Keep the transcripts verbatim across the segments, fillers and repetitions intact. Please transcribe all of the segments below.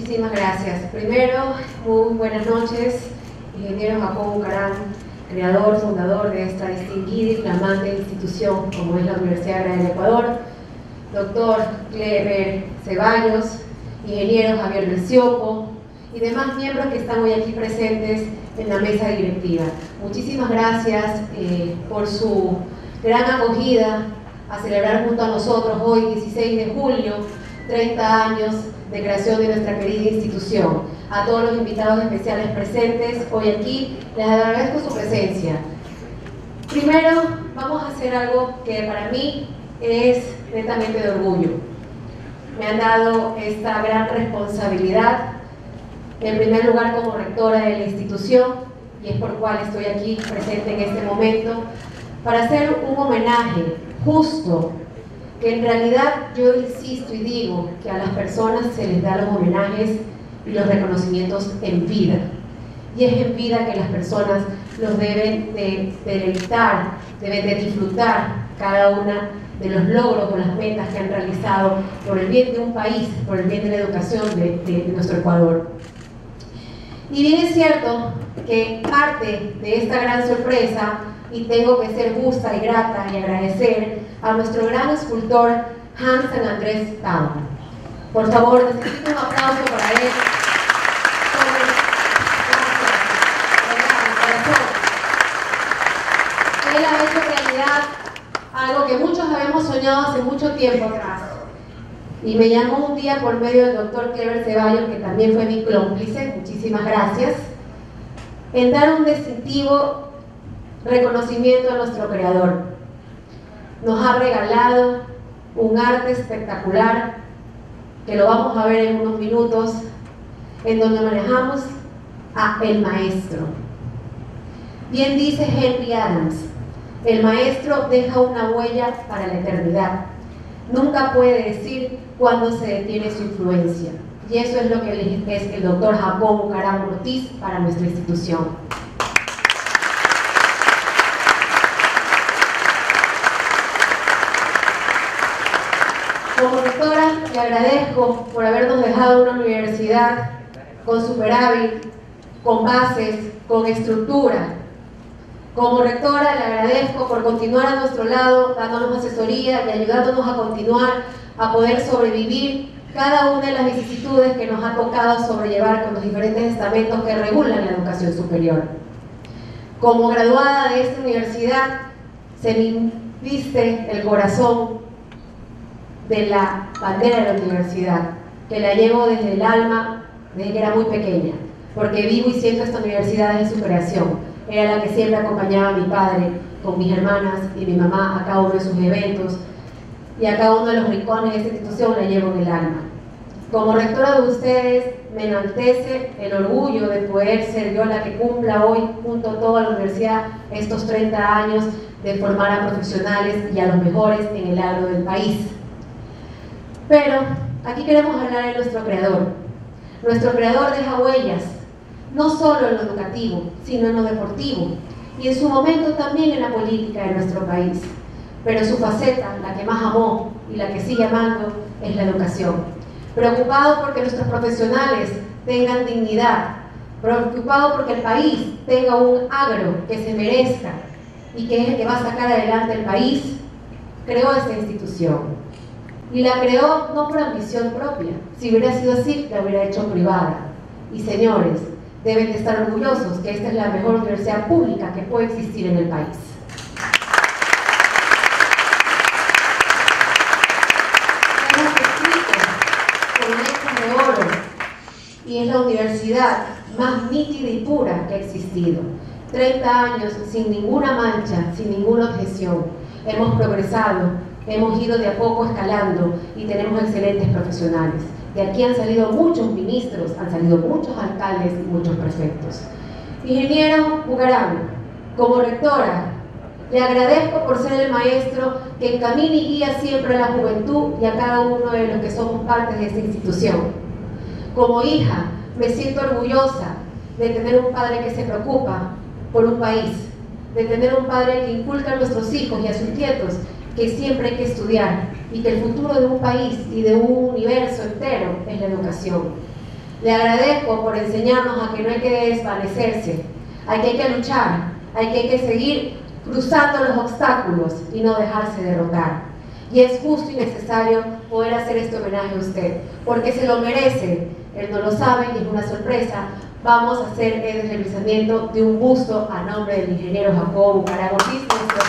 Muchísimas gracias. Primero, muy buenas noches, ingeniero Jacobo Bucaram, creador, fundador de esta distinguida y flamante institución como es la Universidad Agraria del Ecuador, doctor Clever Ceballos, ingeniero Javier Bercioco y demás miembros que están hoy aquí presentes en la mesa directiva. Muchísimas gracias eh, por su gran acogida a celebrar junto a nosotros hoy, dieciséis de julio, treinta años de creación de nuestra querida institución. A todos los invitados especiales presentes hoy aquí, les agradezco su presencia. Primero, vamos a hacer algo que para mí es netamente de orgullo. Me han dado esta gran responsabilidad, en primer lugar como rectora de la institución, y es por cual estoy aquí presente en este momento, para hacer un homenaje justo, que en realidad yo insisto y digo que a las personas se les da los homenajes y los reconocimientos en vida, y es en vida que las personas los deben de, de deleitar, deben de disfrutar cada una de los logros o las metas que han realizado por el bien de un país, por el bien de la educación de, de, de nuestro Ecuador. Y bien es cierto que parte de esta gran sorpresa, y tengo que ser justa y grata y agradecer a nuestro gran escultor Hans Andrés Tau. Por favor, necesito un aplauso para él. Él ha hecho realidad algo que muchos habíamos soñado hace mucho tiempo atrás. Y me llamó un día por medio del doctor Clever Ceballos, que también fue mi cómplice, muchísimas gracias, en dar un distintivo reconocimiento a nuestro creador. Nos ha regalado un arte espectacular, que lo vamos a ver en unos minutos, en donde manejamos a el maestro. Bien dice Henry Adams, el maestro deja una huella para la eternidad. Nunca puede decir cuándo se detiene su influencia. Y eso es lo que es el doctor Jacobo Bucaram Ortiz para nuestra institución. Como rectora, le agradezco por habernos dejado una universidad con superávit, con bases, con estructura. Como rectora, le agradezco por continuar a nuestro lado, dándonos asesoría y ayudándonos a continuar a poder sobrevivir cada una de las vicisitudes que nos ha tocado sobrellevar con los diferentes estamentos que regulan la educación superior. Como graduada de esta universidad, se me viste el corazón de la bandera de la universidad, que la llevo desde el alma, desde que era muy pequeña, porque vivo y siento esta universidad desde su creación. Era la que siempre acompañaba a mi padre, con mis hermanas y mi mamá a cada uno de sus eventos, y a cada uno de los rincones de esta institución la llevo en el alma. Como rectora de ustedes, me enaltece el orgullo de poder ser yo la que cumpla hoy, junto a toda la universidad, estos treinta años de formar a profesionales y a los mejores en el agro del país. Pero aquí queremos hablar de nuestro creador. Nuestro creador deja huellas, no solo en lo educativo, sino en lo deportivo, y en su momento también en la política de nuestro país. Pero su faceta, la que más amó y la que sigue amando, es la educación. Preocupado porque nuestros profesionales tengan dignidad, preocupado porque el país tenga un agro que se merezca y que es el que va a sacar adelante el país, creó esta institución. Y la creó no por ambición propia. Si hubiera sido así, la hubiera hecho privada. Y señores, deben de estar orgullosos que esta es la mejor universidad pública que puede existir en el país. Hemos escrito con letras de oro, y es la universidad más nítida y pura que ha existido. treinta años sin ninguna mancha, sin ninguna objeción. Hemos progresado, hemos ido de a poco escalando y tenemos excelentes profesionales. De aquí han salido muchos ministros, han salido muchos alcaldes y muchos prefectos. Ingeniero Bucaram, como rectora, le agradezco por ser el maestro que encamina y guía siempre a la juventud y a cada uno de los que somos parte de esta institución. Como hija, me siento orgullosa de tener un padre que se preocupa por un país, de tener un padre que inculca a nuestros hijos y a sus nietos que siempre hay que estudiar y que el futuro de un país y de un universo entero es la educación. Le agradezco por enseñarnos a que no hay que desvanecerse, a que hay que luchar, a que hay que seguir cruzando los obstáculos y no dejarse derrotar. Y es justo y necesario poder hacer este homenaje a usted, porque se lo merece. Él no lo sabe y es una sorpresa. Vamos a hacer el realizamiento de un busto a nombre del ingeniero Jacobo Bucaram Ortiz.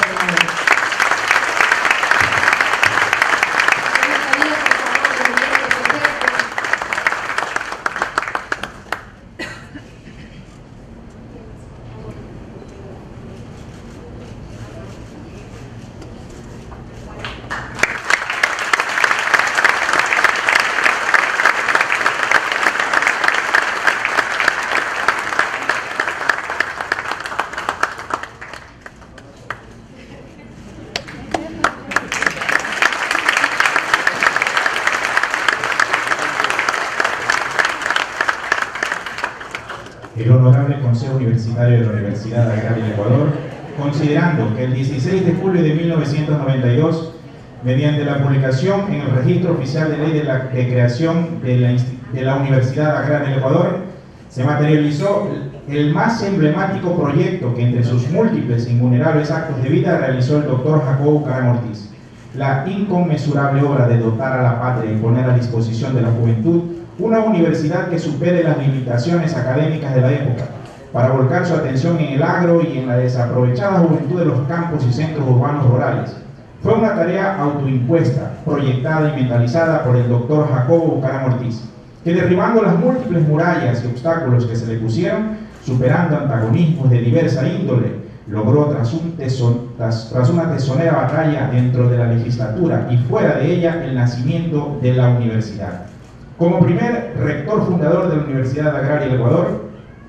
El Honorable Consejo Universitario de la Universidad Agraria del Ecuador, considerando que el dieciséis de julio de mil novecientos noventa y dos, mediante la publicación en el Registro Oficial de Ley de, la, de Creación de la, de la Universidad Agraria del Ecuador, se materializó el más emblemático proyecto que entre sus múltiples e innumerables actos de vida realizó el doctor Jacobo Bucaram Ortiz, la inconmensurable obra de dotar a la patria y poner a disposición de la juventud una universidad que supere las limitaciones académicas de la época, para volcar su atención en el agro y en la desaprovechada juventud de los campos y centros urbanos rurales. Fue una tarea autoimpuesta, proyectada y mentalizada por el doctor Jacobo Bucaram Ortiz, que derribando las múltiples murallas y obstáculos que se le pusieron, superando antagonismos de diversa índole, logró tras, un teson, tras, tras una tesonera batalla dentro de la legislatura y fuera de ella el nacimiento de la universidad. Como primer rector fundador de la Universidad Agraria del Ecuador,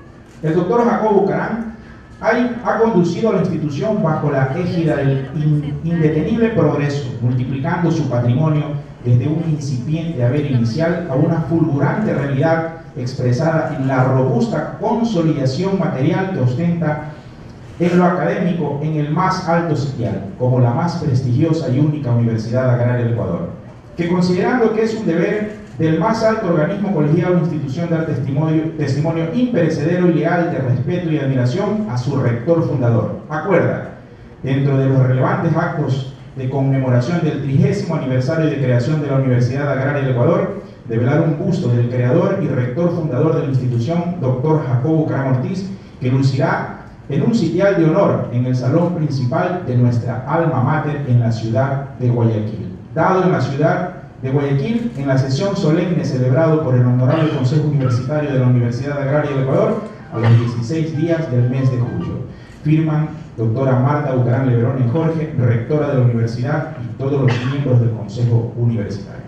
el doctor Jacobo Bucaram ha conducido a la institución bajo la égida del indetenible progreso, multiplicando su patrimonio desde un incipiente haber inicial a una fulgurante realidad expresada en la robusta consolidación material que ostenta en lo académico en el más alto sitial, como la más prestigiosa y única Universidad Agraria del Ecuador, que considerando que es un deber del más alto organismo colegiado e institución dar testimonio, testimonio imperecedero y leal de respeto y admiración a su rector fundador. Acuerda, dentro de los relevantes actos de conmemoración del trigésimo aniversario de creación de la Universidad Agraria del Ecuador, develar un busto del creador y rector fundador de la institución, doctor Jacobo Bucaram Ortiz, que lucirá en un sitial de honor en el salón principal de nuestra alma mater en la ciudad de Guayaquil. Dado en la ciudad de Guayaquil, en la sesión solemne celebrado por el Honorable Consejo Universitario de la Universidad Agraria del Ecuador a los dieciséis días del mes de julio. Firman doctora Marta Bucaram Leverón y Jorge, rectora de la universidad, y todos los miembros del Consejo Universitario.